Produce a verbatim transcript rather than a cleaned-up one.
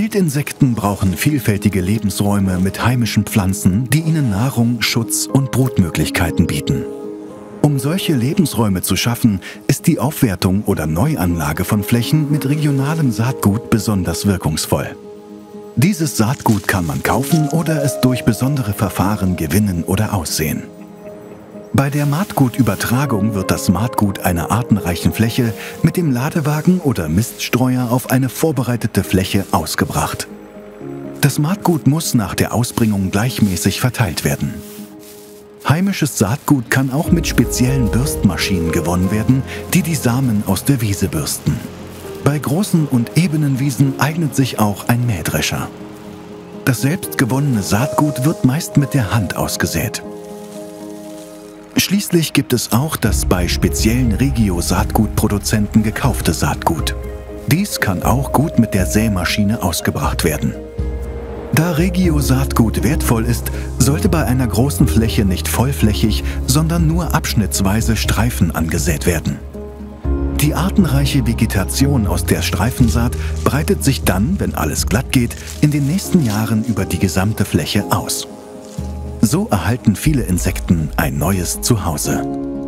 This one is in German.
Wildinsekten brauchen vielfältige Lebensräume mit heimischen Pflanzen, die ihnen Nahrung, Schutz und Brutmöglichkeiten bieten. Um solche Lebensräume zu schaffen, ist die Aufwertung oder Neuanlage von Flächen mit regionalem Saatgut besonders wirkungsvoll. Dieses Saatgut kann man kaufen oder es durch besondere Verfahren gewinnen oder aussehen. Bei der Maatgutübertragung wird das Maatgut einer artenreichen Fläche mit dem Ladewagen oder Miststreuer auf eine vorbereitete Fläche ausgebracht. Das Maatgut muss nach der Ausbringung gleichmäßig verteilt werden. Heimisches Saatgut kann auch mit speziellen Bürstmaschinen gewonnen werden, die die Samen aus der Wiese bürsten. Bei großen und ebenen Wiesen eignet sich auch ein Mähdrescher. Das selbst gewonnene Saatgut wird meist mit der Hand ausgesät. Schließlich gibt es auch das bei speziellen Regio-Saatgutproduzenten gekaufte Saatgut. Dies kann auch gut mit der Sämaschine ausgebracht werden. Da Regio-Saatgut wertvoll ist, sollte bei einer großen Fläche nicht vollflächig, sondern nur abschnittsweise Streifen angesät werden. Die artenreiche Vegetation aus der Streifensaat breitet sich dann, wenn alles glatt geht, in den nächsten Jahren über die gesamte Fläche aus. So erhalten viele Insekten ein neues Zuhause.